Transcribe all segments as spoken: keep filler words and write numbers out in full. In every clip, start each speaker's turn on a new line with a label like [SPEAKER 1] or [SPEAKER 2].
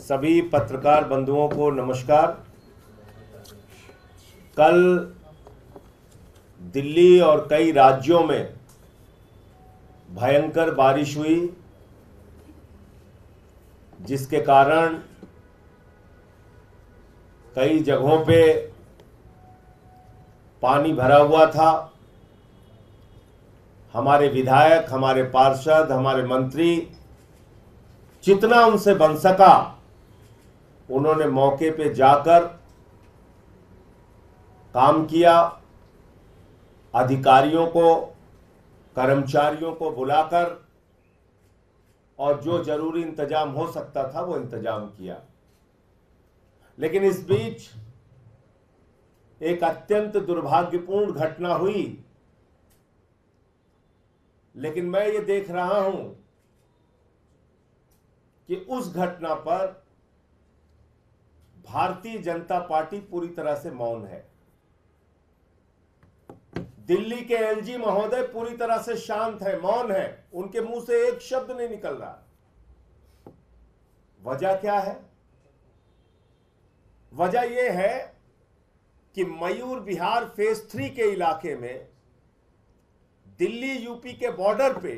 [SPEAKER 1] सभी पत्रकार बंधुओं को नमस्कार। कल दिल्ली और कई राज्यों में भयंकर बारिश हुई, जिसके कारण कई जगहों पे पानी भरा हुआ था। हमारे विधायक, हमारे पार्षद, हमारे मंत्री जितना उनसे बन सका उन्होंने मौके पे जाकर काम किया। अधिकारियों को, कर्मचारियों को बुलाकर और जो जरूरी इंतजाम हो सकता था वो इंतजाम किया। लेकिन इस बीच एक अत्यंत दुर्भाग्यपूर्ण घटना हुई। लेकिन मैं ये देख रहा हूं कि उस घटना पर भारतीय जनता पार्टी पूरी तरह से मौन है। दिल्ली के एलजी महोदय पूरी तरह से शांत है, मौन है। उनके मुंह से एक शब्द नहीं निकल रहा। वजह क्या है? वजह यह है कि मयूर विहार फेज थ्री के इलाके में दिल्ली यूपी के बॉर्डर पे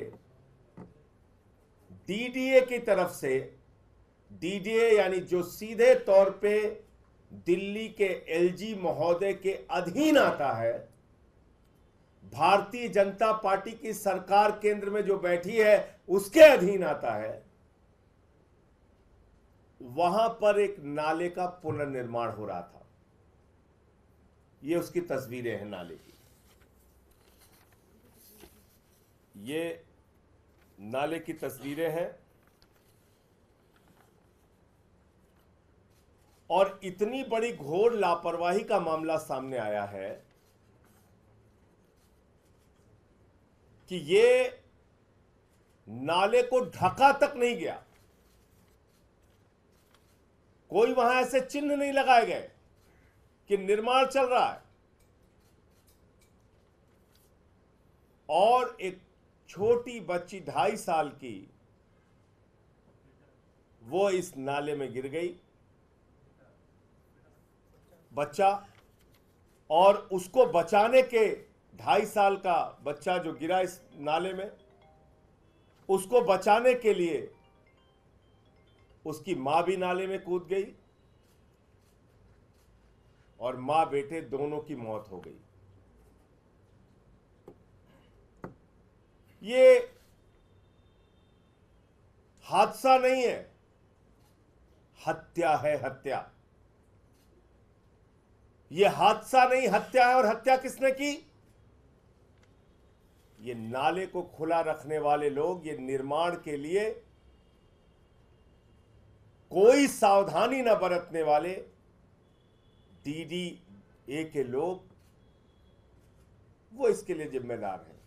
[SPEAKER 1] डीडीए की तरफ से, डीडीए यानी जो सीधे तौर पे दिल्ली के एलजी महोदय के अधीन आता है, भारतीय जनता पार्टी की सरकार केंद्र में जो बैठी है उसके अधीन आता है, वहां पर एक नाले का पुनर्निर्माण हो रहा था। ये उसकी तस्वीरें हैं नाले की। ये नाले की तस्वीरें हैं और इतनी बड़ी घोर लापरवाही का मामला सामने आया है कि ये नाले को ढका तक नहीं गया। कोई वहां ऐसे चिन्ह नहीं लगाए गए कि निर्माण चल रहा है। और एक छोटी बच्ची ढाई साल की, वो इस नाले में गिर गई। बच्चा, और उसको बचाने के, ढाई साल का बच्चा जो गिरा इस नाले में, उसको बचाने के लिए उसकी मां भी नाले में कूद गई और मां बेटे दोनों की मौत हो गई। ये हादसा नहीं है, हत्या है, हत्या। ये हादसा नहीं, हत्या है। और हत्या किसने की? ये नाले को खुला रखने वाले लोग, ये निर्माण के लिए कोई सावधानी न बरतने वाले डीडीए के लोग, वो इसके लिए जिम्मेदार हैं।